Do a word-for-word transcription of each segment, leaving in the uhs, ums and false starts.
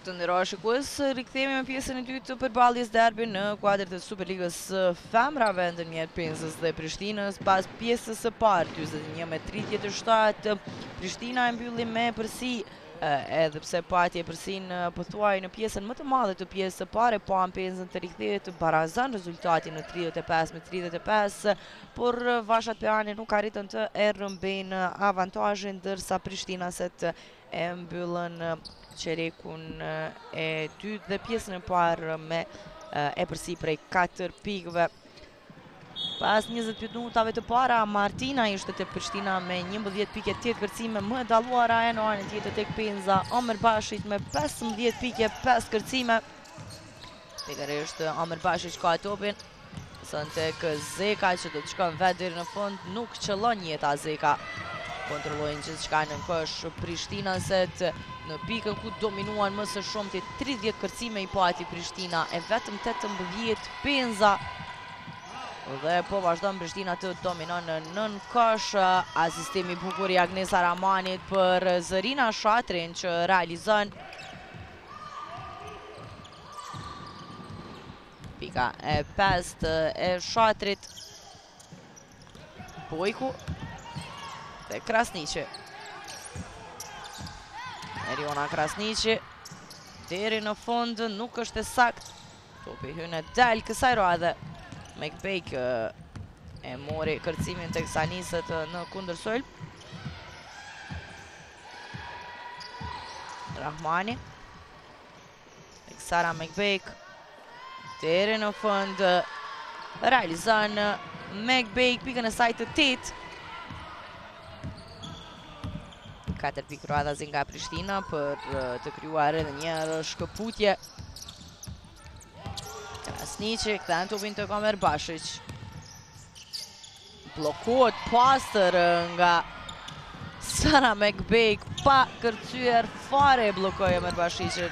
Të nderuar shikues, rikthehemi me pjesën e dytë të përballjes derbi në kuadrët e Superligës së femrave ndërmjet Penzës dhe Prishtinës. Pas pjesës së parë dyzet e një me tridhjetë e shtatë, Prishtina e mbylli me përsi, edhe pse pati e përsin pothuaj në pjesën më të madhe të pjesës së parë, pa Penzën të rikthehet të barazon rezultatin në tridhjetë e pesë me tridhjetë e pesë, por vashat Peani nuk arritën të e rrëmbejnë avantazhin, ndërsa Prishtinaset e mbyllën qerekun e dytë dhe pjesën e parë me e përsi prej katër pikëve. Pas njëzet minutave të para, Martina ishte te Prishtina me njëmbëdhjetë pikë, tetë kërcime, më dalluara e në anën tjetër tek Penza, Omer Bashit me pesëmbëdhjetë pikë, pesë kërcime. Pikërisht Omer Bashit ka topin, sën tek Zeka që do të shkon vetë deri në fund, nuk qëllon jeta Zeka. Kontrollojnë gjithçka në kësh Prishtinaset në pikën ku dominuan më së shumti, tridhjetë kërcime i pati Prishtina e vetëm tetëmbëdhjetë Penza. Dhe po vazhdon Prishtina të dominon në nën kësh. Asistimi bukur i Agnes Aramanit për Zërina Shatrin që realizon. Pika e pestë e Shatrit. Bojku dhe Krasniqi. Eriona Krasniqi deri në fund nuk është e sakt. Topi hyn e del kësaj radhe. McBake e mori kërcimin tek Sanisët në kundërsulm. Rahmani tek Sara McBake deri në fund realizon McBake pikën e saj të tetë. katër pikë radhazi nga Prishtina për të krijuar edhe një shkëputje. Krasniqi kthen topin tek Omer Bashić. Bllokohet pastër nga Sara McBake, pa kërcyer fare e bllokoi Omer Bashićin.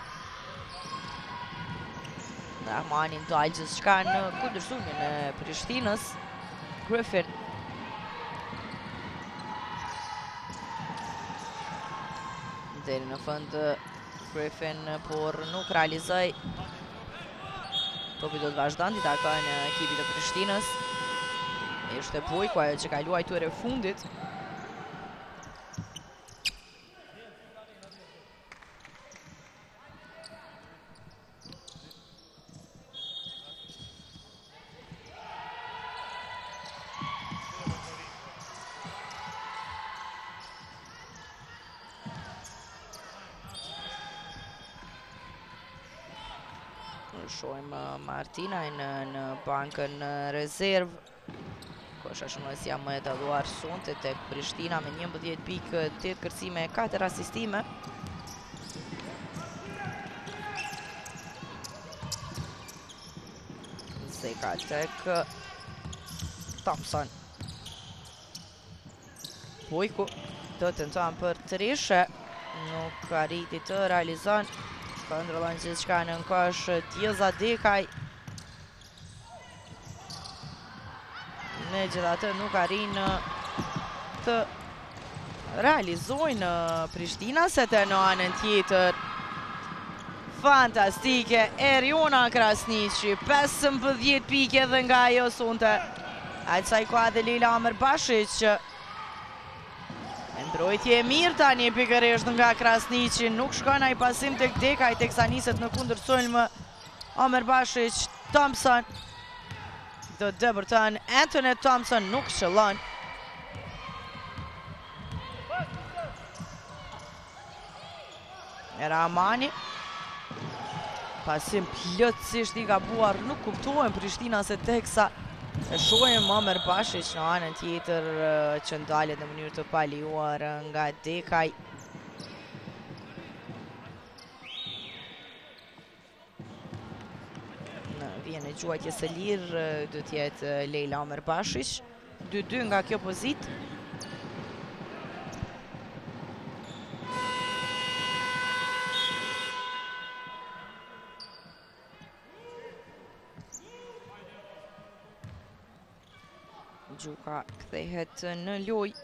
Rahmani ndal gjithçka në kundërsulmin e Prishtinës. Griffin deri në fund Griffin, por nuk realizoi. Topi do të vazhdon t'i takojnë ekipit të Prishtinës. Ishte Bojku ajo që ka luajtur e fundit. Shohim Martinajn në bankën rezerv. Kosha shënuesja më e dalluar sonte tek Prishtina me njëmbëdhjetë pikë, tetë kërcime, katër asistime. Zeka tek Thompson. Bojku do të tenton për të rishë, nuk arriti të realizon. Kontrollojnë gjithçka në kësh Tjeza Dekaj. Megjithatë nuk arrin të realizojnë Prishtinaset në anën tjetër. Fantastike Eriona Krasniqi, pesëmbëdhjetë pikë edhe nga ajo sonte. Aq sa i ka dhe Leila Omer Bashić. Mbrojtje e mirë tani pikërisht nga Krasniqi, nuk shkon ai pasim tek Dekaj, tek Sanisët në kundërsulm. Omer Bashić, Thompson do debërton, Antoinette Thompson nuk qëllon. Rahmani, pasim plotësisht i gabuar, nuk kuptohen Prishtinaset teksa e shohim Omer Bashić në anën tjetër që ndalet në mënyrë të palejuar nga Dekaj. Në vjen e gjuajtjes së lirë do të jetë Leila Omer Bashić. dy dy nga kjo pozitë. Gjuka kthehet në lojë.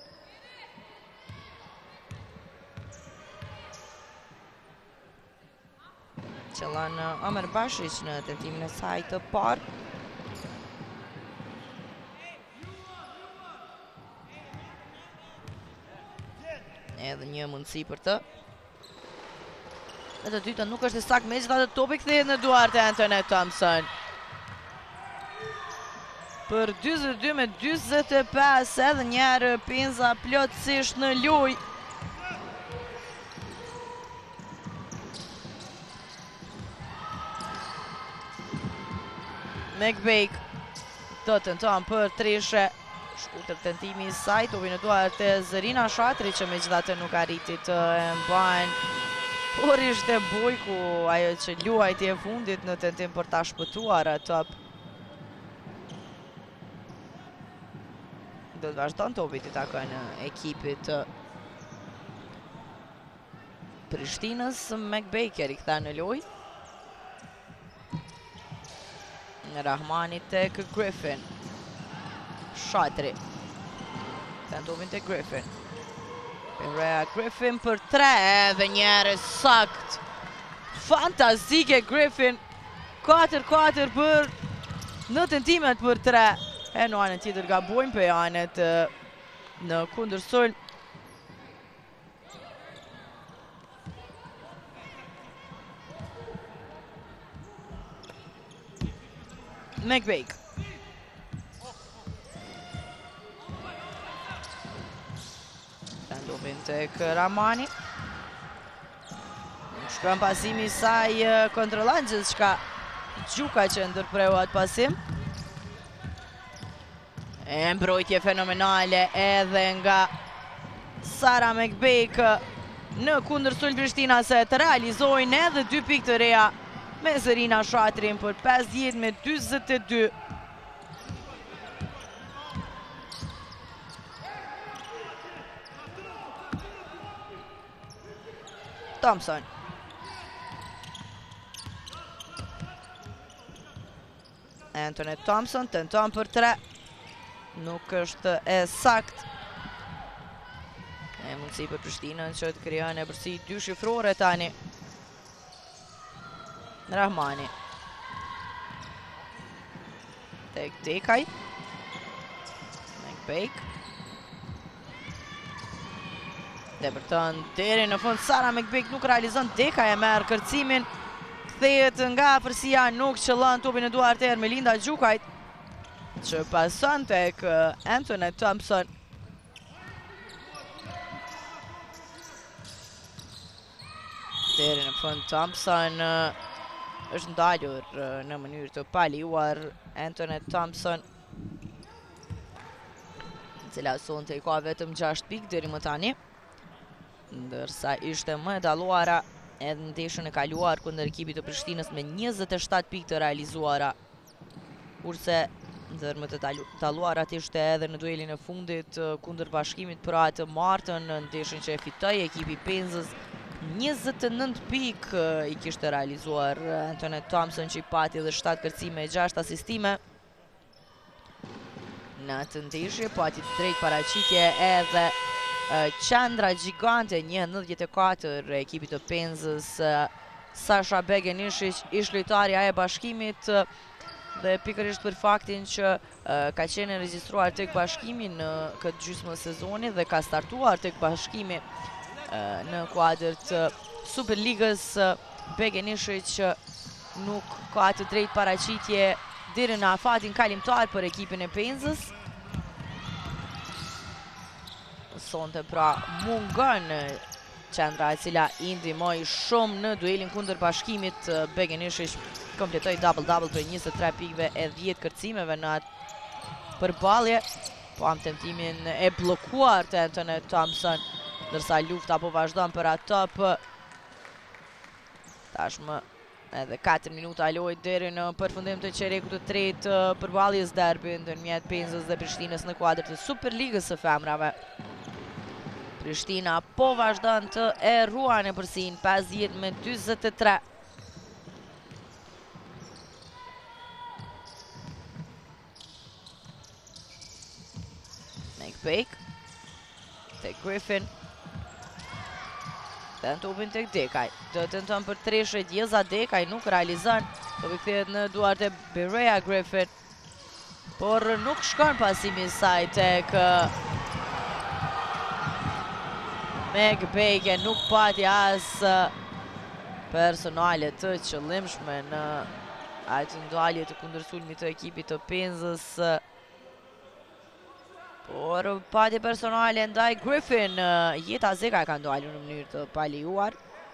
Milan Amer Bashic në tentimin e saj të parë. Edhe një mundësi për të. Dhe të dyta nuk është e saktë, megjithatë topi kthehet në duart e Antoinette Thompson. Për dyzet e dy me dyzet e pesë, edhe njerë Penza plotësisht në lojë. McBake do të tenton për treshe. Shkutër tentimi i saj, topi në duart e Zarina Shatri që megjithatë nuk arriti të mbajnë. Por ishte Bojku ajo që luajti e fundit në tentim për ta shpëtuar top. Do të vazhdon topi të takojnë ekipit të Prishtinës. McBake e rikthen në lojë. Rahmani tek Griffin. Shatri. Tentopin tek Griffin. Perea Griffin për tre edhe njëre sakt. Fantastike Griffin. katër katër për në tentimet për tre. E në anën tjetër gabojnë për anët në kundër sulm. McBake. Tentopin tek Ramani. Shkron pasimi i saj, kontrollon gjithçka Gjuka që ndërpreu atë pasim. E mbrojtje fenomenale edhe nga Sara McBake në kundërsulm Prishtina se të realizojnë edhe dy pikë të reja me Zarina Shatrin për pesëdhjetë me dyzet e dy. Thompson. Antoinette Thompson tenton për tre. Nuk është e sakt. E mundësi për Prishtinën që të krijon e përsi dy shifrore tani. Rahmani. Tek Dekaj. McBake. Debërton deri në fund. Sara McBake nuk realizon. Dekaj e merr kërcimin. Kthehet nga afërsia, nuk qëllon topin e duart e Ermelinda Gjukajt, që pason tek Antoinette Thompson. Deri në fund Thompson është ndalur në mënyrë të paliuar. Antoinette Thompson, cila sonte i ka vetëm gjashtë pikë deri më tani, ndërsa ishte më e dalluara edhe në ndeshjen e kaluar kundër ekipit të Prishtinës me njëzet e shtatë pikë të realizuara. Kurse ndër më të dalluarat ishte edhe në duelin e fundit kundër Bashkimit për atë martën, në ndeshjen që e fitoi ekipi Penzës. njëzet e nëntë pikë i kishte realizuar Antoinette Thompson, që i pati edhe shtatë kërcime e gjashtë asistime. Në të ndeshje pati drejt paraqitje edhe qendra gjigante një nëntëdhjetë e katër e ekipit të Penzës. Sasha Begenishic ish lojtarja e Bashkimit, dhe pikërisht për faktin që ka qenë regjistruar tek Bashkimi në këtë gjysmë sezoni dhe ka startuar tek Bashkimi në kuadër të Superligës. Begenishic nuk ka të drejt paraqitje deri në afatin kalimtar për ekipin e Penzës. Sonte pra mungon qendra e cila i ndihmoi shumë në duelin kundër Bashkimit. Begenishic kompletoi double-double për njëzet e tre pikëve e dhjetë kërcimeve në atë përballje. Po am tentimin e bllokuar të Antoinette Thompson, ndërsa lufta po vazhdon për atë top. Tashmë edhe katër minuta lojë deri në përfundim të qerekut të tretë përballjes derbi ndërmjet Penzës dhe Prishtinës në kuadër të Superligës së femrave. Prishtina po vazhdon të e ruan e përsin pesëdhjetë me dyzet e tre. McBake tek Griffin. Kthehet topin tek Dekaj. Do tenton për treshe Djeza, Dekaj nuk realizon. Topi kthehet në duart e Berea Griffin. Por nuk shkon pasimi i saj tek Meg Beke, nuk pati as personale të qëllimshme në atë ndalje të kundërsulmit të ekipit të Penzës. Por pati personale ndaj Griffin, Jeta Zeka ka ndalur në mënyrë të palejuar.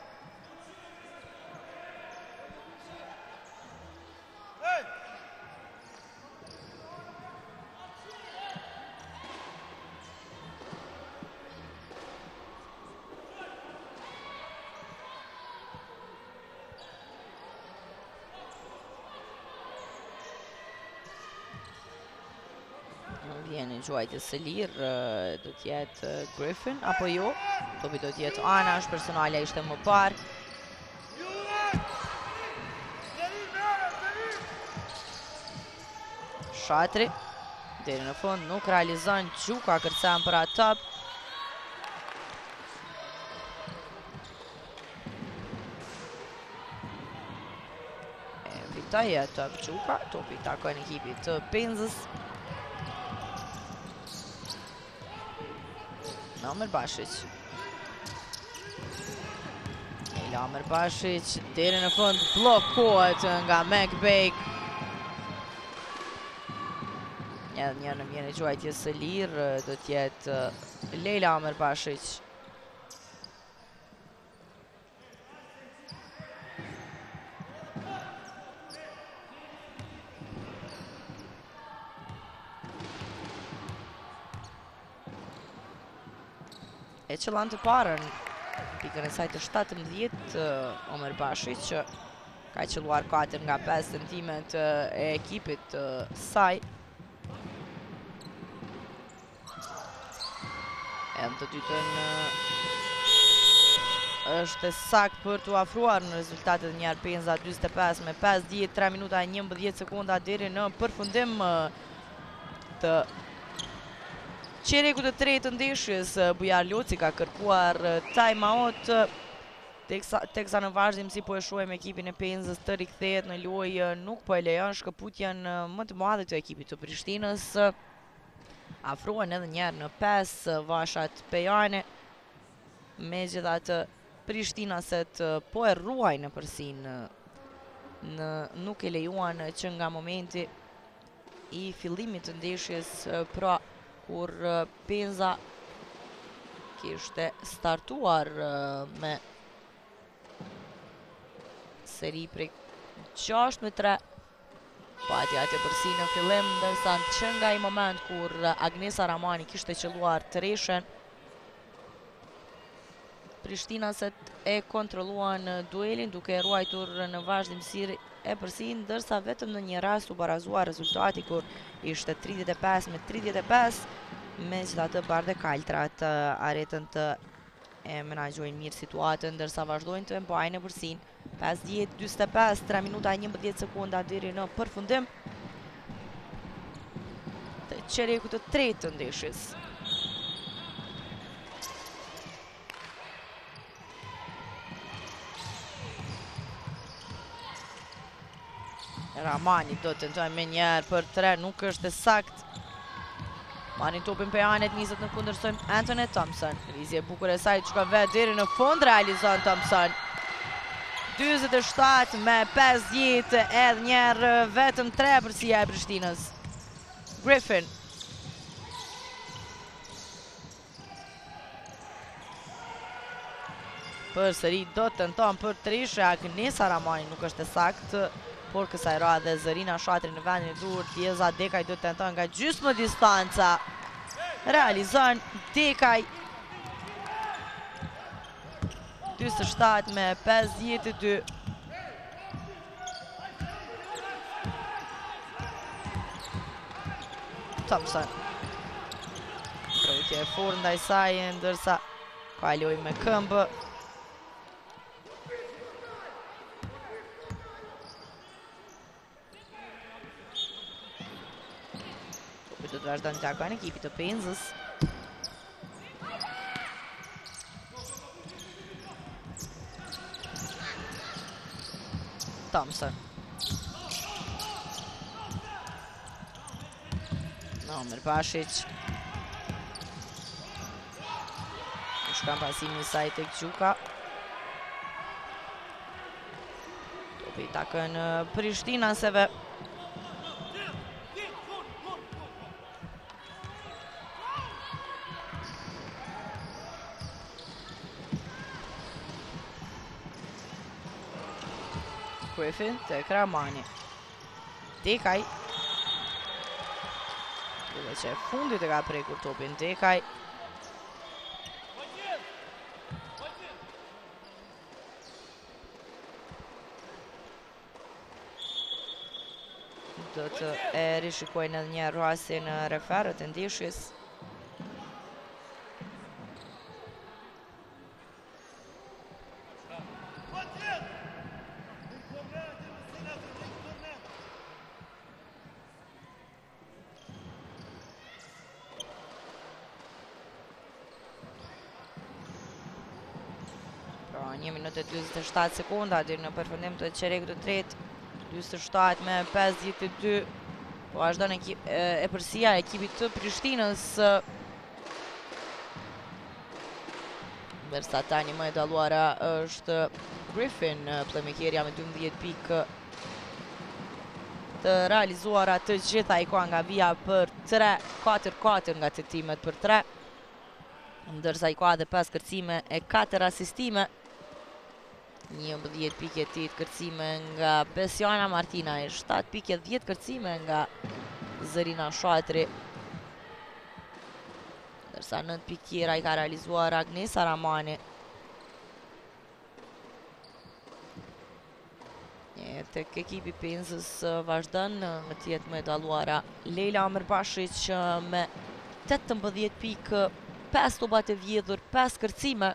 Vjen në gjuajtje së lirë, do t'jetë Griffin, apo jo? Topi do t'jetë anash, personale ishte më parë. Shatri, deri në fund nuk realizon, Gjuka kërcen për atë top. E fitoj e top Gjuka, topi takon ekipit të Penzës. Amer Bashic. Leila Amer Bashic, deri në fund blokohet nga Meg Bake. Edhe një në mjene gjuajtje së lirë, do t'jetë Leila Amer Bashic. E qëllan të parën, pikën e saj të shtatëmbëdhjetë, Omer Bashic, që ka qëlluar katër nga pesë centimet e ekipit të saj. E në të dytën është sakt për të afruar në rezultatet e njerë Penza njëzet e pesë me pesëdhjetë e tre minuta e njëmbëdhjetë sekonda deri në përfundim të qereku të tretë të ndeshjes. Bujar Loci ka kërkuar time-out, teksa në vazhdim si po e shohim ekipin e Penzës të rikthehet në lojë, nuk po e lejon shkëputjen më të madhe të ekipit të Prishtinës. Afrohen edhe njerë në pesë vashat pejane, megjithatë Prishtinaset po e ruajnë përsin, nuk e lejuan që nga momenti i fillimit të ndeshjes, pra kur Penza kishte startuar me seri prej gjashtë me tre, pati atje përsi në fillim, ndërsa që nga i moment kur Agnesa Ramani kishte qëlluar të reshen, Prishtinaset e kontroluan duelin duke ruajtur në vazhdimësi e përsi, ndërsa vetëm në një rast u barazua rezultati kur ishte tridhjetë e pesë me tridhjetë e pesë, megjithatë Bardhe Kaltrat arritën të e menaxhojnë mirë situatën, ndërsa vazhdojnë të mbajnë përsin. pesëdhjetë e njëzet e pesë, tre minuta e njëmbëdhjetë sekonda deri në përfundim të qereku të tretë të ndeshjes. Ramani do të tentojë me njerë për tre, nuk është e sakt. Marrin topin për anet, njëzet në kundërsojmë Anthony Thompson. Rizje bukur e saj që ka vetë deri në fund, realizon Thompson. njëzet e shtatë me pesëdhjetë, edhe njerë vetëm tre përsia e Prishtinës. Griffin. Për sëri do të tenton për trishe, Agnesa Ramani nuk është e sakt, por kësaj radhe Zërina Shatri në vendin e dur, Djeza Dekaj do të tenton nga gjysmë distanca. Realizon Dekaj. njëzet e shtatë me pesëdhjetë e dy. Thompson. Trojtje e fortë ndaj saj, ndërsa kaloj me këmbë. Do të vazhdojnë të akojnë ekipit të Penzës. Thompson. Omer Bašić. Šukam pasivni sajtek Đuka. Opet tako în Priština sebe. Griffin tek Ramani. Dekaj. Duke që e fundit e ka prekur topin Dekaj. Do të e rishikojnë edhe një rrasin referët e ndeshjes. një minutë e njëzet e shtatë sekonda deri në përfundim të çerekut të tretë. njëzet e shtatë me pesëdhjetë e dy. Po vazhdon e përsia e ekipit të Prishtinës. Ndërsa tani më e dalluara është Griffin, playmakerja me dymbëdhjetë pikë të realizuara të gjitha i ka nga vija për tre, katër katër nga tentimet për tre. Ndërsa i ka edhe pesë kërcime e katër asistime. njëmbëdhjetë pikë e tetë kërcime nga Besiana Martina, e shtatë pikë e dhjetë kërcime nga Zërina Shatri. Ndërsa nëntë pikë tjera i ka realizuar Agnesa Ramani. Tek ekipi Penzës vazhdon me të jetë më e dalluara Leila Omer Bašić me tetëmbëdhjetë pikë, pesë topat e vjedhur, pesë kërcime.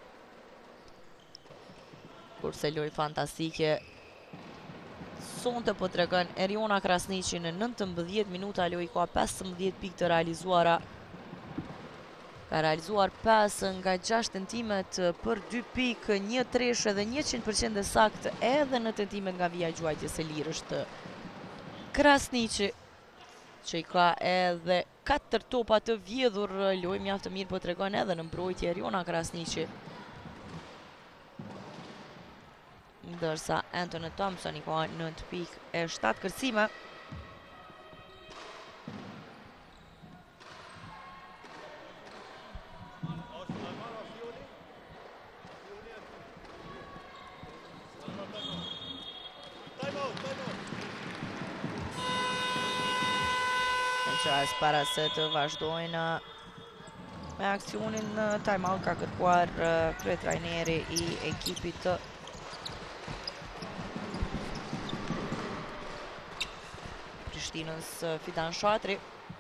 Kurse lojë fantastike sonte po tregon Eriona Krasniqi në nëntëmbëdhjetë minuta lojë ka pesëmbëdhjetë pikë të realizuara. Ka realizuar pesë nga gjashtë tentimet për dy pikë, një treshe dhe njëqind përqind e saktë edhe në tentimet nga vija gjuajtjes e lirës të Krasniqi, që i ka edhe katër topa të vjedhur. Lojë mjaft të mirë po tregon edhe në mbrojtje Eriona Krasniqi. Ndërsa Anthony Thompson i ka nëntë pikë e shtatë kërcime. Qas para se të vazhdojnë me aksionin, time-out ka kërkuar kryetrajneri i ekipit të Prishtinës, Fidan Shatri.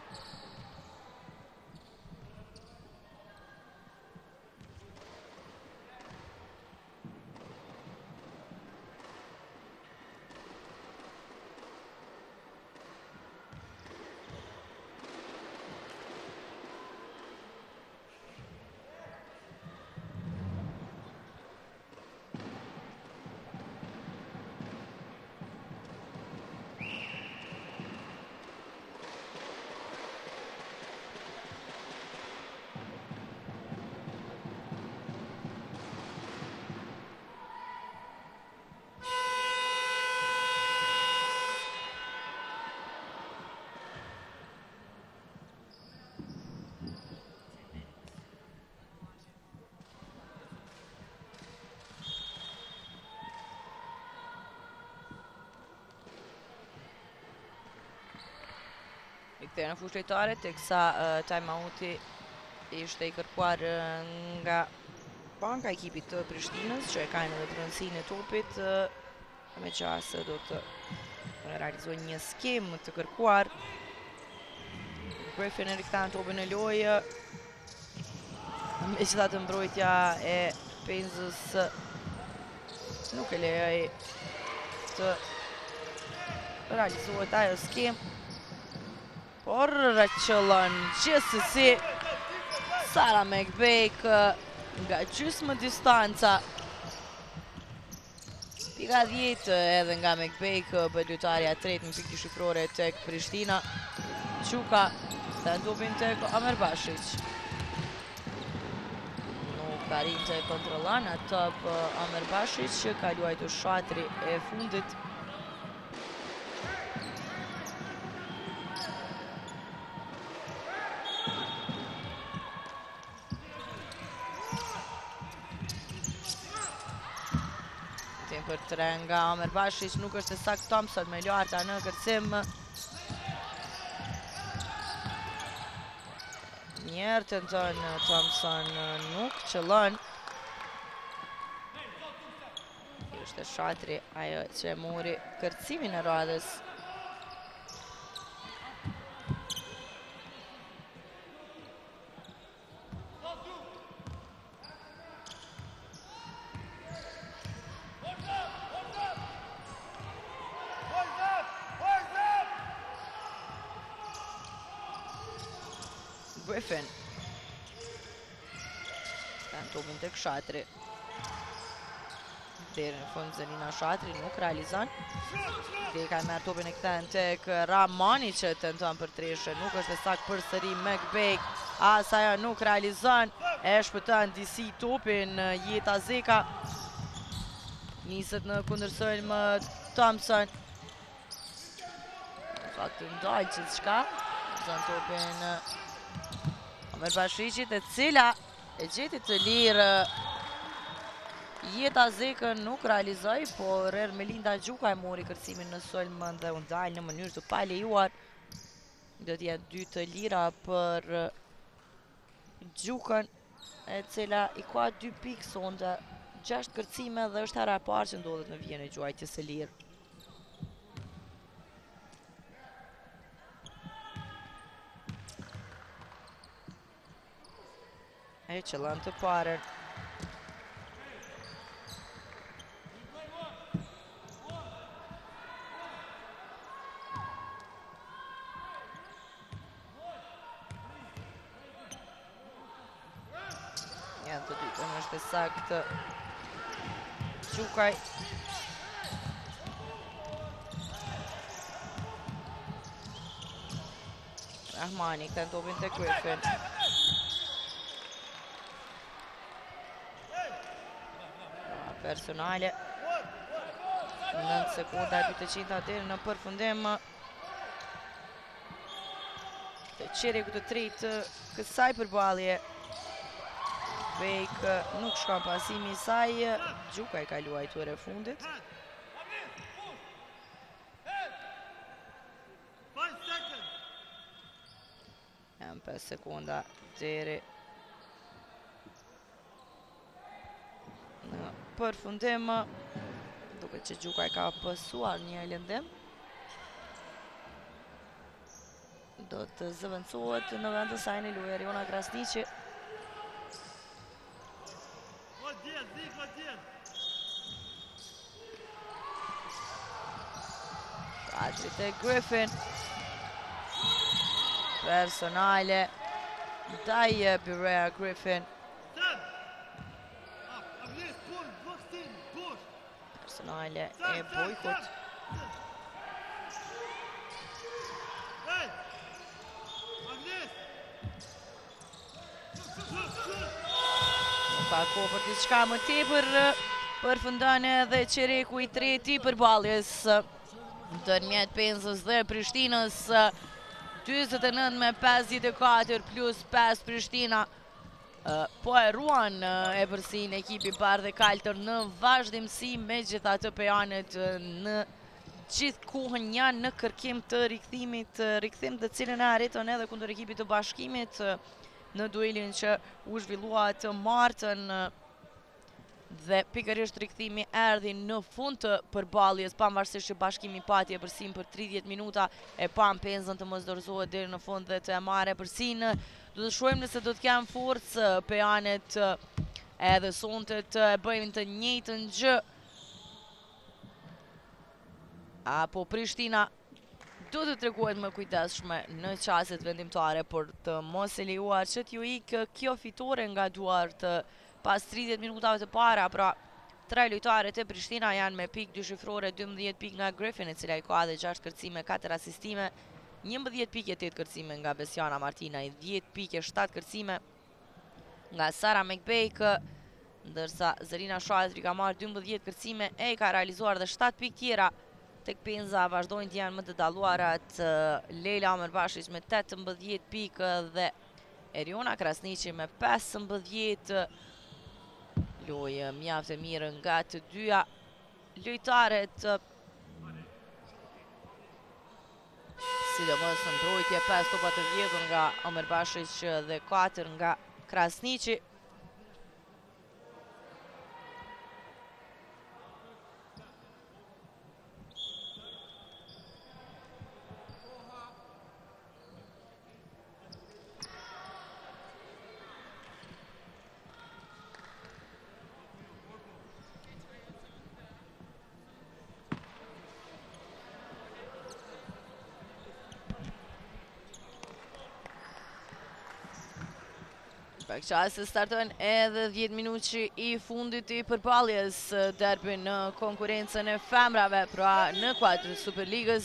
Kthehen në fushë lojtare, teksa time-outi ishte i kërkuar nga banka ekipit të Prishtinës, që e ka në të rëndësinë e topit, me qasë do të realizoj një skem të kërkuar. Griffin e rikthan topin e lojë. Me që të mbrojtja e Penzës nuk e lejoj të realizohet ajo skem. Por rëqëllën gjithsesi Sara McBake nga gjysmë distanca. Pika Ka dhjetë edhe nga Mekbejk për lojtarja tretë në pikë shifrore tek Prishtina. Quka të ndopin tek Amerbashic. Nuk ka rinë të kontrollan atë për Amerbashic që ka luajtur shatri e fundit. Për tre nga Amerbashic, nuk është sakt Thompson me larta në kërcim. Njerë të nëtonë Thompson nuk qëllon. Ishte shatri ajo që mori kërcimin e radhës. Griffin. Kanë topin tek shatri. Deri në fund Zelina Shatri nuk realizon. Dhe ka merr topin e kthen tek Ramani që tenton për treshë. Nuk është sakt përsëri Mekbejk. As ajo nuk realizon. E shpëton D C topin Jeta Zeka. Niset në kundërshërim Thompson. Në fakt ndalë gjithçka. Zon topin Amerbashicit, e cila e gjeti të lirë Jeta Zekën nuk realizoi, por Ermelinda Gjuka e mori kërcimin në sulm dhe u ndal në mënyrë të palejuar. Do të jetë dy të lira për Gjukën, e cila i ka dy pikë sonte, gjashtë kërcime dhe është hera e parë që ndodhet në vijën e gjuajtjes së lirë. E qëllon të parën. Janë të dytën është sakt Gjukaj. Rahmani këtë topin të Griffin. Personale. nëntë sekonda dy të qinta deri në përfundim. Të qereku të tretë kësaj përballje. Bejk nuk shkon pasimi i saj. Gjuka e ka luajtur e fundit. Janë pesë sekonda deri në përfundim. Duket që Gjuka e ka pësuar një lëndim. Do të zëvendësohet në vend të saj në lojë Eriona Krasniqi. Shatri te Griffin. Personale ndaj Berea Griffin. Personale e Bojkut. Ka kohë për diçka më tepër. Përfundon edhe qereku i treti i përballjes ndërmjet Penzës dhe Prishtinës. dyzet e nëntë me pesëdhjetë e katër plus pesë Prishtina. Po e ruan e përsin ekipi bardhë dhe kaltër në vazhdimsi, megjithatë pejanët në gjithë kohën janë në kërkim të rikthimit, rikthim të cilën e arritën edhe kundër ekipit të Bashkimit në duelin që u zhvillua të martën, dhe pikërisht rikthimi erdhi në fund të përballjes, pavarësisht që Bashkimi pati e përsin për tridhjetë minuta, e pam Penzën të mos dorëzohet deri në fund dhe të e marrë përsin. Do të shohim nëse do të kenë forcë pejanet edhe sonte të bëjnë të njëjtën gjë, apo Prishtina do të treguhet më kujdesshme në çastet vendimtare për të mos e lejuar që t'ju ikë kjo fitore nga duart pas tridhjetë minutave të para. Pra tre lojtarët e Prishtina janë me pikë dyshifrore, dymbëdhjetë pikë nga Griffin, e cila i ka dhe gjashtë kërcime, katër asistime, njëmbëdhjetë pikë, tetë kërcime nga Besiana Martinaj, dhjetë pikë, shtatë kërcime nga Sara McBake, ndërsa Zarina Shatri ka marrë dymbëdhjetë kërcime e ka realizuar dhe shtatë pikë tjera. Tek penza vazhdojnë të janë më të dalluarat Leila Amerbashić me tetëmbëdhjetë pikë dhe Eriona Krasniqi me pesëmbëdhjetë. Lojë mjaft e mirë nga të dyja lojtarët. Sidomos në mbrojtje, pesë topa të vjedhur nga Amerbashić dhe katër nga Krasniqi. Për qasë startojnë edhe dhjetë minutë i fundit i përballjes, derbi në konkurencën e femrave, pra në kuadër Superligës.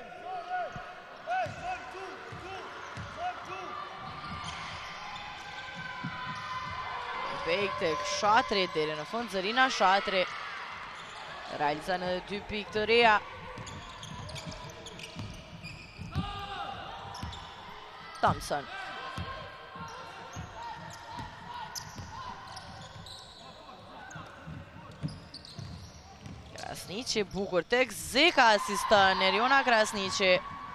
Bejk tek Shatri, deri në fund Zarina Shatri realizon edhe dy pikë të reja. Thompson. Krasniqi, bukur tek Zeka asiston, Eriona Krasniqi.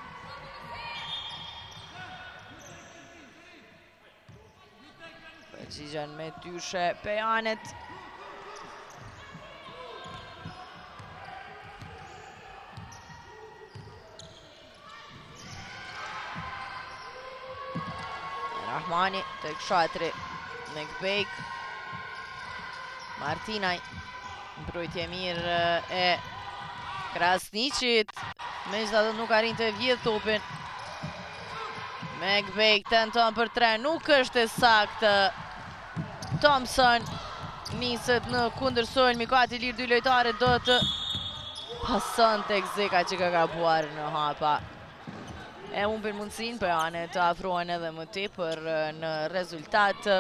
Përgjigjen me dyshe Pejanet. Rahmani tek Shatri, McBake, Martinaj. Mbrojtje mirë e Krasniqit, megjithatë nuk arrin të vjedh topin. McBake tenton për tre, nuk është e saktë. Thompson niset në kundërsulm, i gati lirë dy lojtarët, do të pason tek Zeka që ka gabuar në hapa. E humbin mundësinë për anë të afrohen edhe më tepër në rezultat.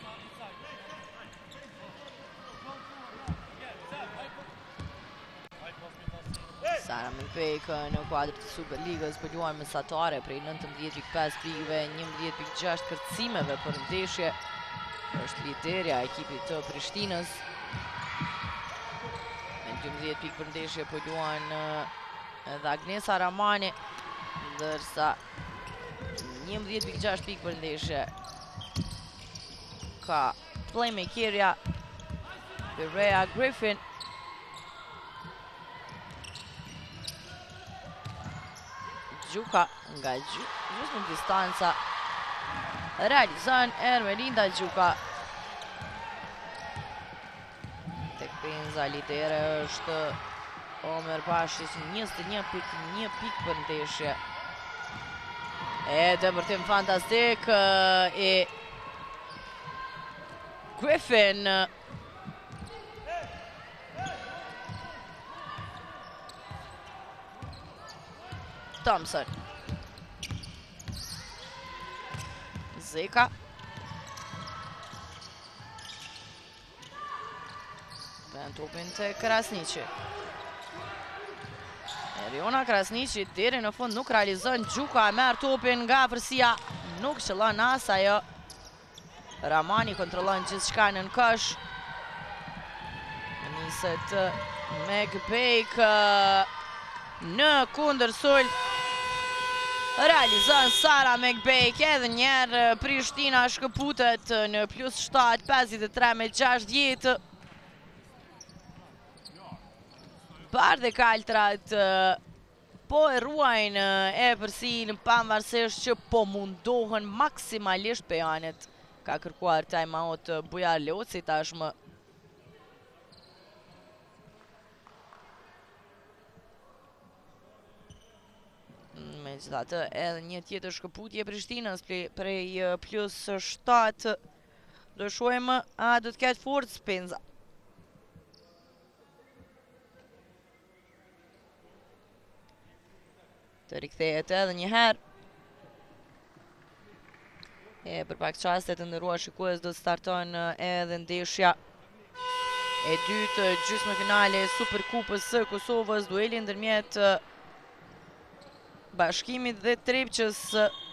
Sara McBake në kuadër të Superligës po luan mesatare prej nëntëmbëdhjetë pikë pesë pikëve, njëmbëdhjetë pikë gjashtë kërcimeve për ndeshje. Është liderja e ekipit të Prishtinës. Me dymbëdhjetë pikë për ndeshje po luan edhe Agnesa Ramani, ndërsa njëmbëdhjetë pikë gjashtë pikë për ndeshje ka playmakerja Berea Griffin. Gjuka nga gjusë në distanca realizon Ermelinda Gjuka. Tek penza lidere është Amerbashić, njëzet e një pikë, një pikë për ndeshje. E dëpërtim fantastik e Griffin. Thompson. Zeka. Vën topin të Krasniqi. Eriona Krasniqi deri në fund nuk realizon. Gjuka e merr topin nga afërsia, nuk qëllon as ajo. Ramani kontrollon gjithçka nën kosh. Niset McBake në kundërsulm. Realizon Sara McBake, edhe njerë Prishtina shkëputet në plus shtatë, pesëdhjetë e tre me gjashtëdhjetë. Bardh dhe Kaltrat po e ruajnë e përsin, pavarësisht që po mundohen maksimalisht Pejanet. Ka kërkuar time out Bujar Leoci tashmë. Megjithatë, edhe një tjetër shkëputje Prishtinës prej plus shtatë. Do shohim a do të ketë forcë penza. Të rikthehet edhe një herë. E për pak qaste të ndëruar shikues do të startojnë edhe ndeshja e dytë gjysmë finale Superkupës së Kosovës, dueli ndërmjet Bashkimit dhe Trepçës.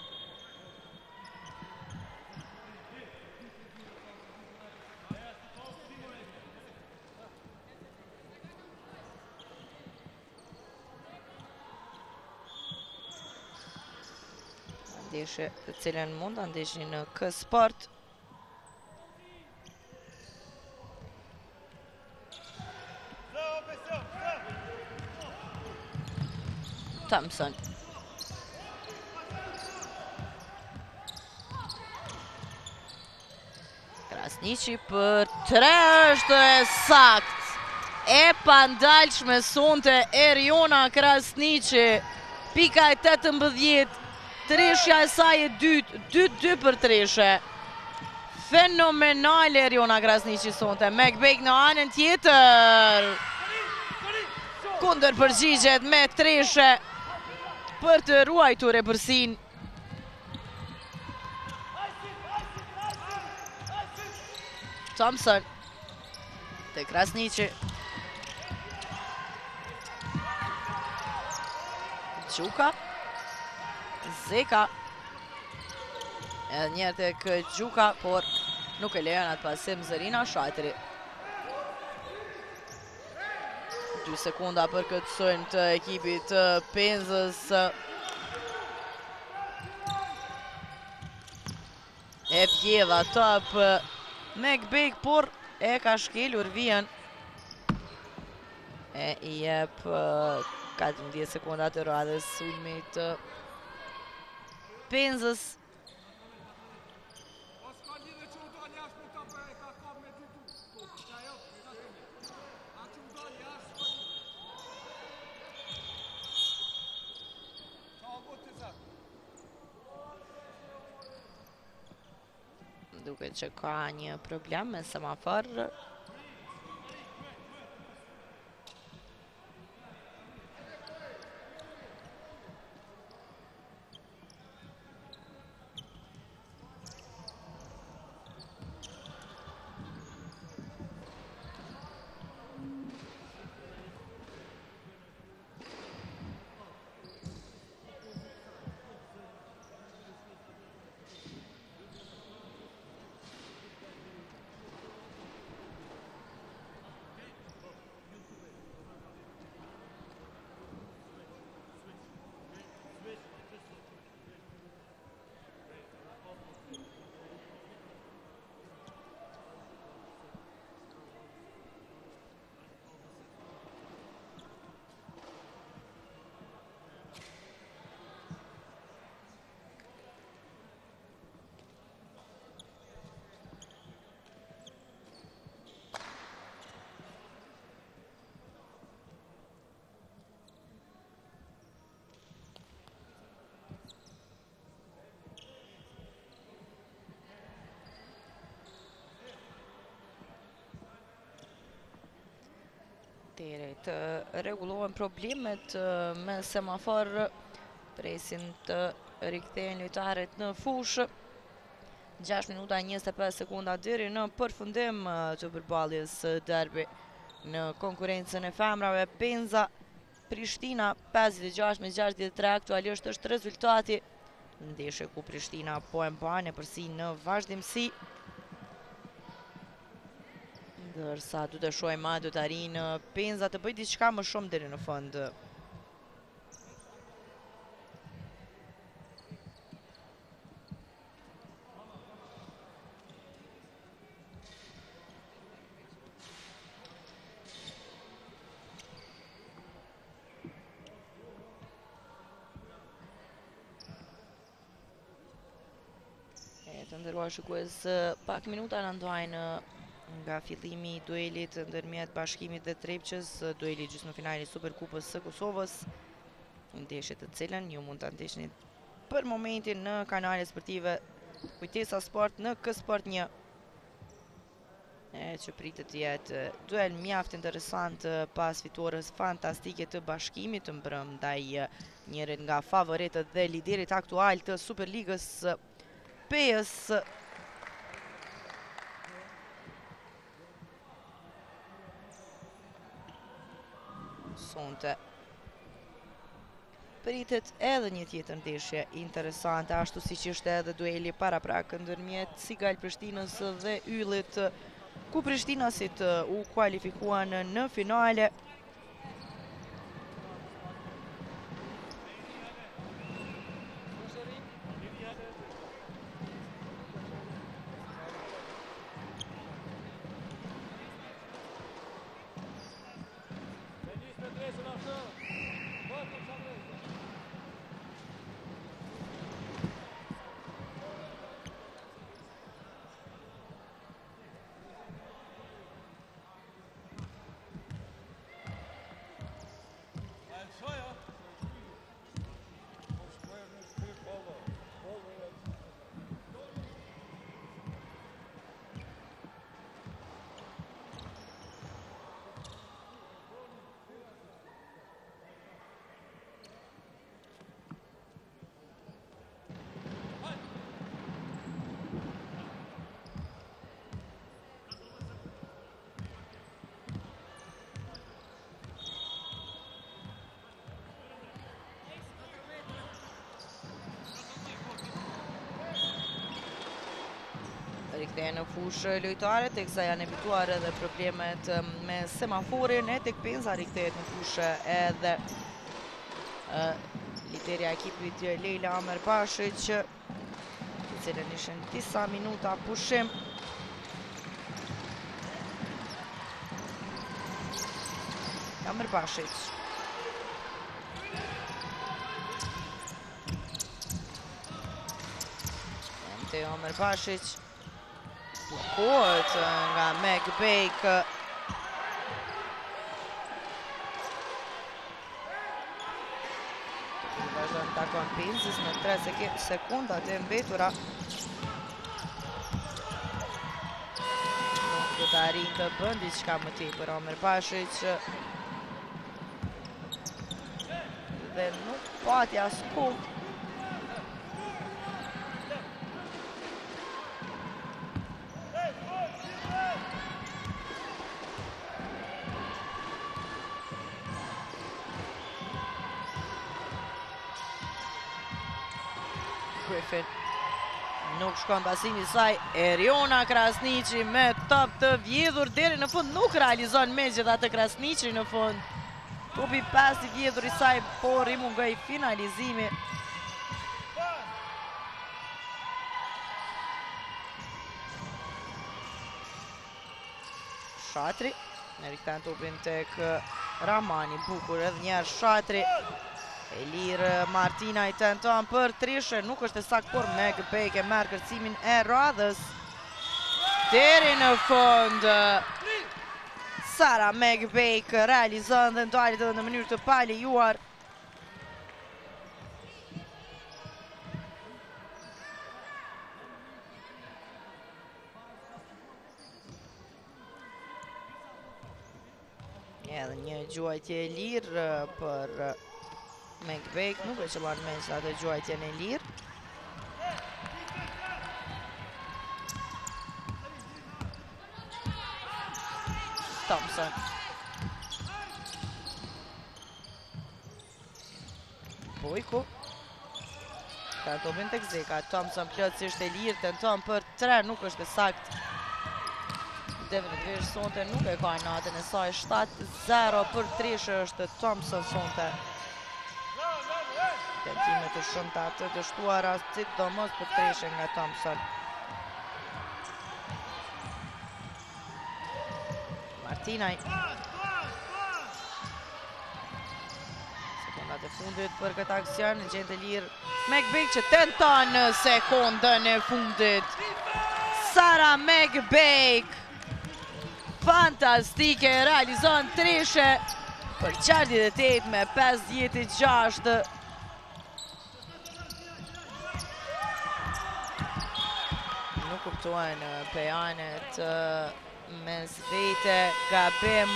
Ndeshje të cilën mund ta ndeshni në K Sport. Thompson. Krasniqi për tre është e sakt. E pandalshme sonte Eriona Krasniqi. Pika e tetëmbëdhjetë. Treshja e saj e dytë, dy dy për treshe. Fenomenale Eriona Krasniqi sonte. Mekbek në anën tjetër. Kundër përgjigjet me treshe për të ruajtur e përsin. Thompson. Te Krasniqi. Gjuka. Zeka. Edhe njerë tek Gjuka, por nuk e lejon atë pasim Zerina Shatri. dy sekunda për këtë sulm të ekipit të Penzës. E pjedha top Mekbek, por e ka shkelur vijën. E i jep katërmbëdhjetë sekunda të radhës sulmit të Penzës. Duket që ka një problem me semafor. Tere të rregullohen problemet me semafor, presin të rikthehen lojtarët në fushë. gjashtë minuta e njëzet e pesë sekunda deri në përfundim të përballjes derbi në konkurrencën e femrave. Penza Prishtina pesëdhjetë e gjashtë me gjashtëdhjetë e tre aktualisht është rezultati. Ndeshje ku Prishtina po e mban e përsi në vazhdimsi. Ndërsa du të shohim ma du të arinë Penza të bëj diçka më shumë deri në fund. E të ndërruar shikues, pak minuta në ndojnë nga fillimi i duelit ndërmjet Bashkimit dhe Trepçës, dueli gjysmëfinali i Superkupës së Kosovës, ndeshje të cilën ju mund ta ndjeshni për momentin në kanale sportive Kujtesa Sport në K Sport një. E që pritet të jetë duel mjaft interesant pas fitores fantastike të Bashkimit të mbrëm ndaj njërit nga favoritët dhe liderit aktual të Superligës pesë-s. Sonte pritet edhe një tjetër ndeshje interesante, ashtu si që ishte edhe dueli paraprakë ndërmjet Sigal Prishtinës dhe Yllit, ku Prishtinasit u kualifikuan në finale. Rikthehen në fushë lojtarët, teksa janë evituar edhe problemet me semaforin, e tek Penza rikthehet në fushë edhe liderja e ekipit Lejla Amerbashić, i cilën ishin disa minuta pushim. Amerbashić. Teo Amerbashić. Blokohet nga Meg Bake. Vazhdon takon Penzës në tre sekundat e mbetura. Nuk do të arrijë të bën diçka më tepër Amerbashić. Dhe nuk pati askush. Griffin nuk shkon basimi saj. Eriona Krasniqi me top të vjedhur deri në fund, nuk realizon me gjitha të Krasniqi në fund. Topi pas i vjedhur i saj, po rimungoj finalizimi. Shatri në rikëtan topin tek Ramani, bukur edhe njerë Shatri. Elir Martina i tenton për trishe, nuk është e sakt, por Meg Bake e merë kërcimin e radhës. Deri në fund, Sara Meg Bake realizon dhe ndalit edhe në mënyrë të palejuar. Edhe një gjuajtje e lirë për Meg Bake, nuk e qëllon me që atë gjuajtjen e lirë. Thompson. Bojko. Ka topin tek Zeka. Thompson plotësisht e lirë, tenton për tre, nuk është e sakt. Definitivisht sonte nuk e ka natën e saj. shtatë zero për trishe është Thompson sonte. Tentimet të shumta të dështuara, sidomos për trishe nga Thompson. Martinaj. Sekundat e fundit për këtë aksion, në gjendje lirë Meg Bake që tenton në sekundën e fundit. Sara Meg Bake. Fantastike, realizon trishe për qartjet e tetë me pesëdhjetë e gjashtë. Nuk kuptojnë pejanet mes vete gabim.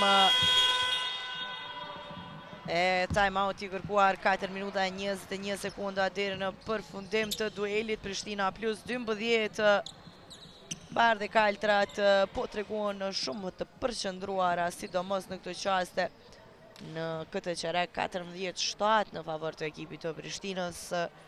E time-out i kërkuar katër minuta e njëzet e një sekunda deri në përfundim të duelit. Prishtina plus dymbëdhjetë. Bardhë e Kaltrat po treguan shumë të përqendruara, sidomos në këtë qaste në këtë qerek katërmbëdhjetë shtatë në favor të ekipit të Prishtinës.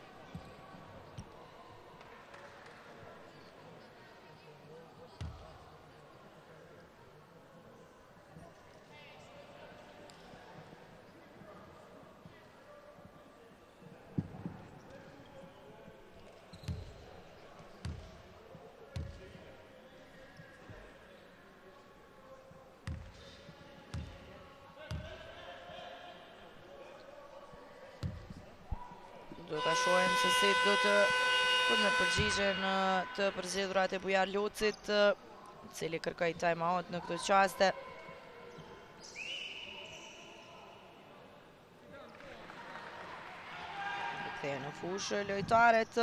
Do të shohim se si do të do të përgjigjen të përzgjedhurat e Bujar Lucit, i cili kërkoi time-out në këtë qaste. Kthehen në fushë lojtarët.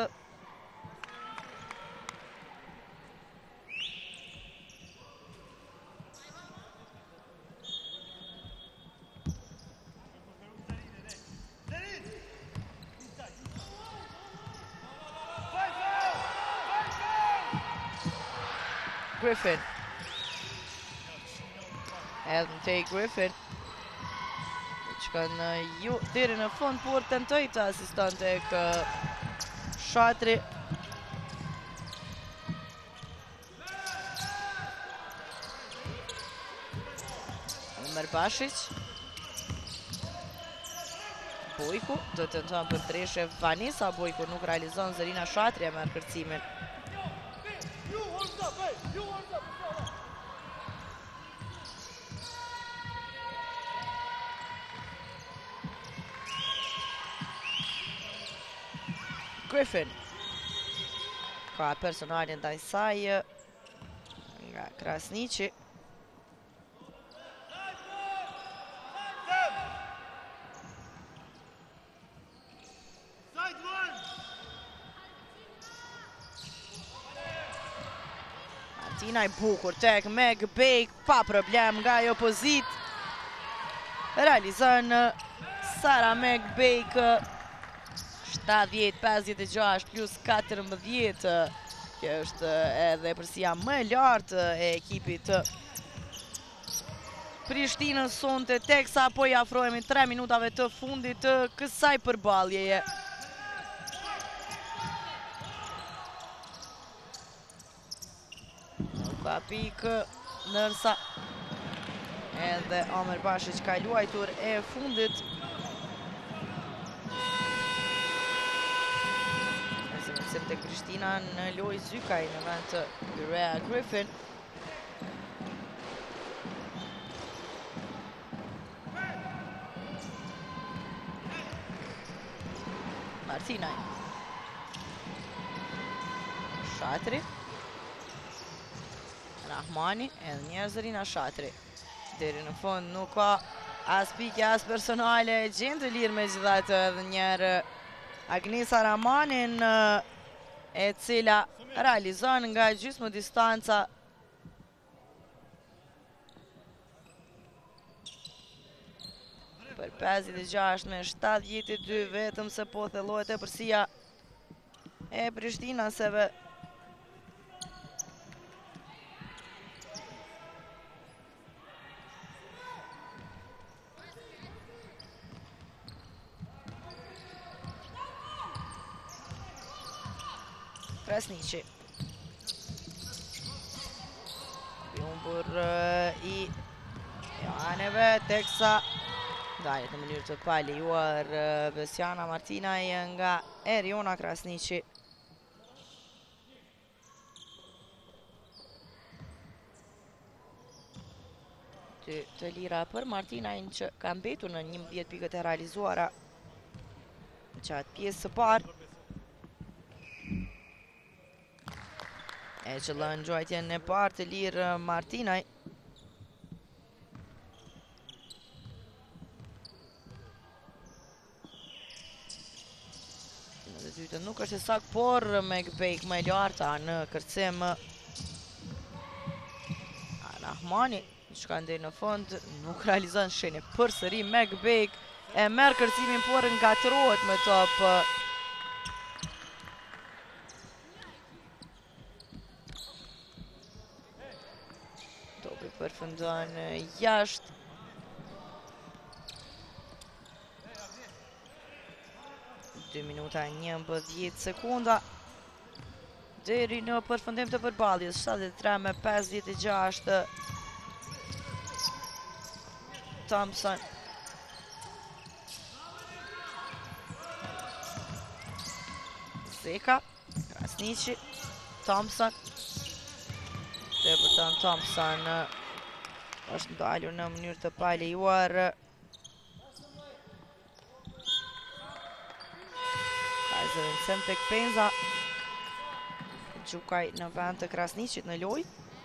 Griffin. Edhe në tej Griffin. Që kanë ju deri në fund, por tentoj të asiston tek Shatri. Omer Bashic. Bojku do të tenton për treshe Vanessa Bojku, nuk realizon. Zarina Shatri e merr kërcimin. Griffin ka personalin ndaj saj nga Krasniqi. Martina i bukur tek Meg Bake, pa problem nga jo pozit. Realizon Sara Meg Bake. shtatëdhjetë pesëdhjetë e gjashtë plus katërmbëdhjetë. Kjo është edhe përsia më e lartë e ekipit të Prishtinës sonte, teksa po i afrohemi tre minutave të fundit të kësaj përballjeje. Ka pikë ndërsa edhe Omer Bashic ka luajtur e fundit. Nësim të Prishtina në loj Zykaj në vend të Lyrea Griffin. Martinaj. Shatri. Rahmani edhe njerë Zarina Shatri. Deri në fund nuk ka as pike as personale, gjendë të lirë me gjithatë edhe njerë Agnesa Rahmanin, e cila realizon nga gjysmë distanca. Për pesëdhjetë e gjashtë me shtatëdhjetë e dy, vetëm se po thellohet e përsia e Prishtinaseve. Krasniqi. Humbur i Joaneve, teksa dalet në mënyrë të palejuar Besiana Martinaj nga Eriona Krasniqi. Ty të lira për Martinaj që ka mbetur në njëmbëdhjetë pikët e realizuara në qatë pjesë së parë. E që lën gjojtjen në parë të lirë Martinaj. Në të dytën nuk është e saktë, por Meg Bake më e larta në kërcim. Rahmani, që ka ndej në fund, nuk realizon shenje për sëri, Megbek e merë kërcimin, por ngatrohet me top. Topi përfundon jashtë. dy minuta njëmbëdhjetë sekunda. Deri në përfundim të përballjes, shtatëdhjetë e tre me pesëdhjetë e gjashtë. Thompson. Zeka. Krasniqi. Thompson. Dhe përton Thompson është ndalur në mënyrë të palejuar. Zëvendësim tek Penza. Gjukaj në vend të Krasniqit në lojë.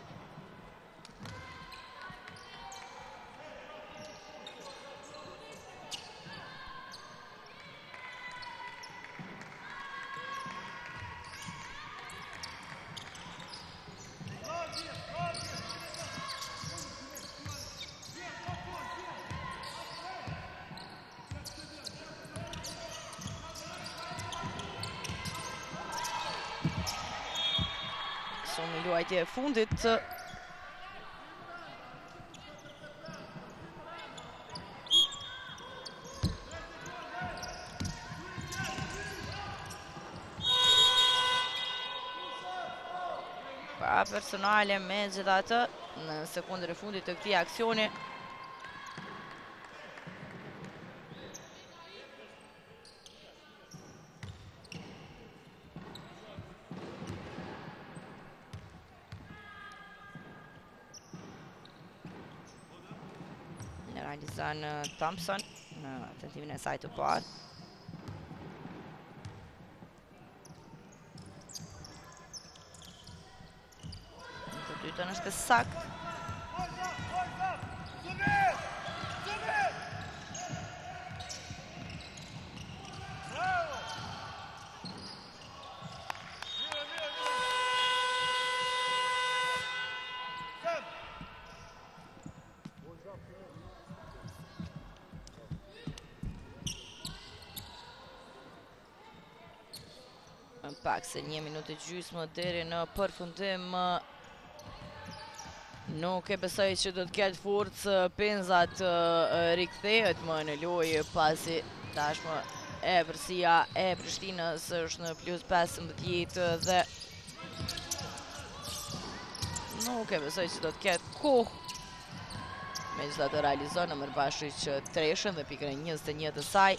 Sonë luajtje e fundit. Pa personale me gjithatë në sekundër e fundit të këtij aksioni. Realizon Thompson në tentimin e saj të parë. Në të dytën është sakt. Pak se një minutë gjysmë deri në përfundim. Nuk e besoj që do të ketë forcë Penza të rikthehet më në lojë, pasi tashmë e përsia e Prishtinës është në plus pesëmbëdhjetë dhe nuk e besoj që do të ketë kohë. Megjithatë realizon në Ëmërbashiq treshën dhe pikën e njëzet e një të saj.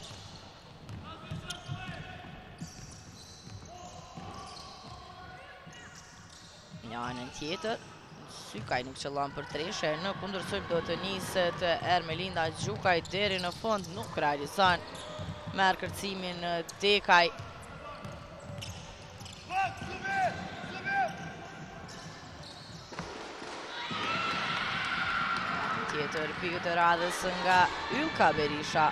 Një anën tjetër, Sykaj nuk qëllon për treshe, në kundërshtim do të niset Ermelinda Gjukaj deri në fund, nuk realizon. Merë kërcimin Dekaj. Tjetër pikët e radhës nga Ylka Berisha.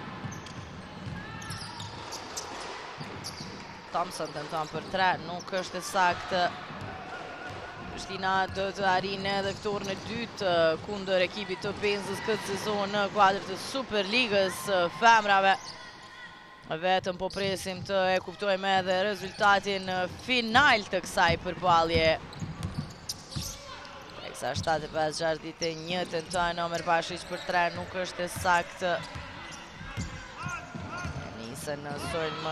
Thompson tenton për tre, nuk është e saktë. Prishtina do të arrijë edhe fitoren e dytë kundër ekipit të Penzës këtë sezon në kuadër të Superligës femrave. Vetëm po presim të e kuptojmë edhe rezultatin final të kësaj përballje. Teksa shtatëdhjetë e pesë gjashtëdhjetë e një tenton Ëmërbashiq për tre, nuk është e saktë. Nisën në sulm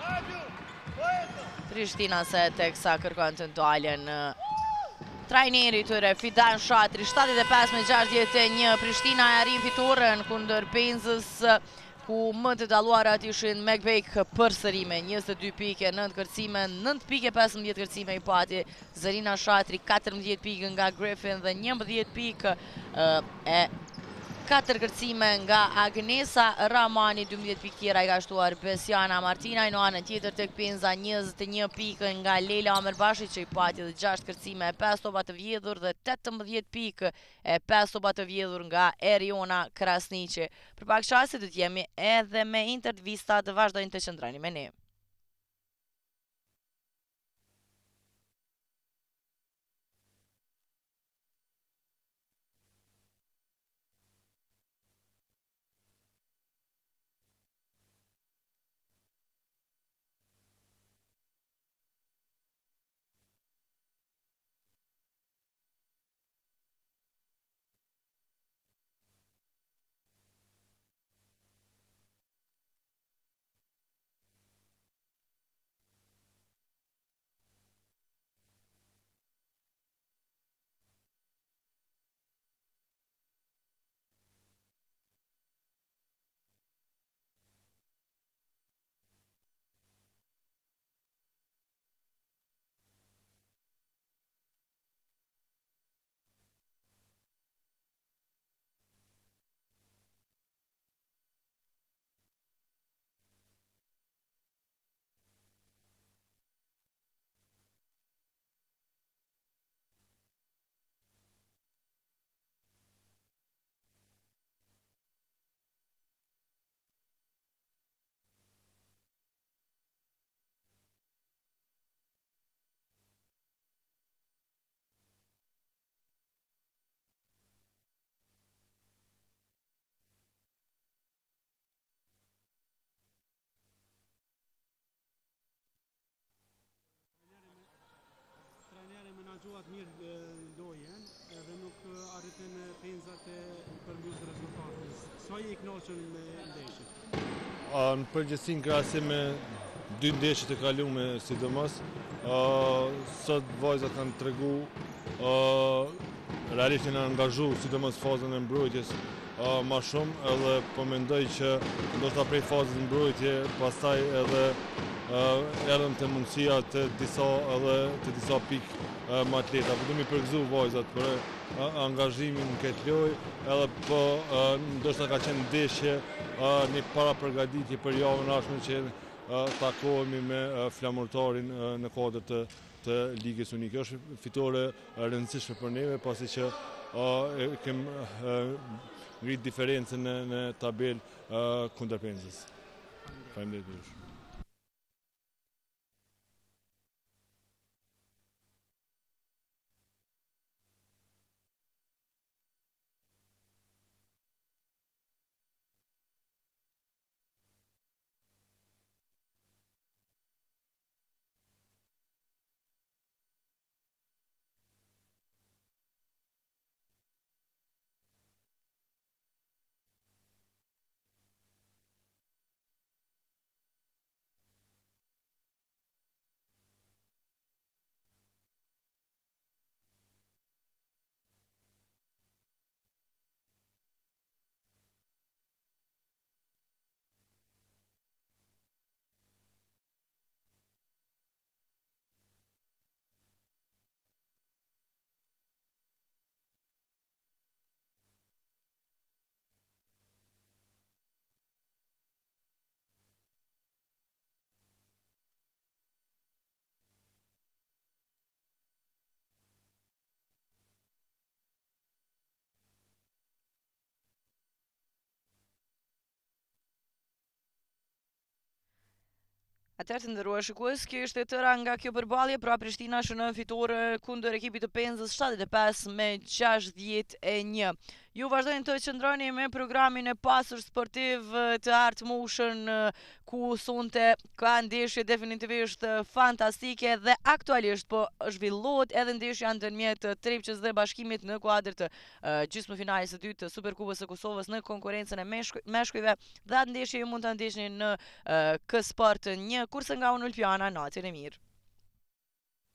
Prishtina se teksa kërkon të ndalen trajneri tyre Fidan Shatri. Shtatëdhjetë e pesë me gjashtëdhjetë e një, Prishtina e arrin fitoren kundër Penzës, ku më të dalluarat ishin Megbek përsëri me njëzet e dy pike, nëntë kërcime, nëntë pike, pesëmbëdhjetë kërcime i pati Zarina Shatri, katërmbëdhjetë pike nga Griffin dhe njëmbëdhjetë pike e katër kërcime nga Agnesa Ramani, dymbëdhjetë pikë tjera i ka shtuar Besiana Martinaj. Në anën tjetër tek Penza njëzet e një pikë nga Leila Ëmërbashiq që i pati dhe gjashtë kërcime e pesë topa të vjedhur dhe tetëmbëdhjetë pikë e pesë topa të vjedhur nga Eriona Krasniqi. Për pak çaste do të jemi edhe me intervista, të vazhdojnë të qëndroni me ne. menaxhuar mirë lojën edhe nuk arritën penzat e përmbys rezultatin. Sa je i kënaqur me ndeshjen? Në përgjithësi në krahasim me dy ndeshjet e kaluara sidomos, ë sot vajzat kanë tregu ë realisht janë angazhuar sidomos fazën e mbrojtjes ë më shumë edhe po mendoj që ndoshta prej fazës e mbrojtje pastaj edhe erdhën të mundësia të disa edhe të disa pikë më atleta. Po du mi përgëzu vajzat për angazhimin në këtë lojë edhe po ndoshta ka qenë ndeshje një para përgatitje për javën e ardhshme që takohemi me flamurtarin në kuadër të, të Ligës Unike. Është fitore e rëndësishme për neve pasi që uh, kem uh, ngrit diferencën në, në tabelë kundër Penzës. Faleminderit. Atëherë të nderuar shikues, kjo ishte tëra nga kjo përballje, pra Prishtina shënon fitore kundër ekipit të Penzës shtatëdhjetë e pesë me gjashtëdhjetë e një. Ju vazhdojnë të qëndroni me programin e pasur sportiv të Art Motion, ku sonte ka ndeshje definitivisht fantastike dhe aktualisht po zhvillohet edhe ndeshja ndërmjet Trepçës dhe Bashkimit në kuadër të uh, gjysmëfinales së dytë të Superkupës së Kosovës në konkurrencën e meshkuj, meshkujve. Dhe atë ndeshje ju mund ta ndiqni në uh, K Sport një, kurse nga unë Ulpiana, natën e mirë.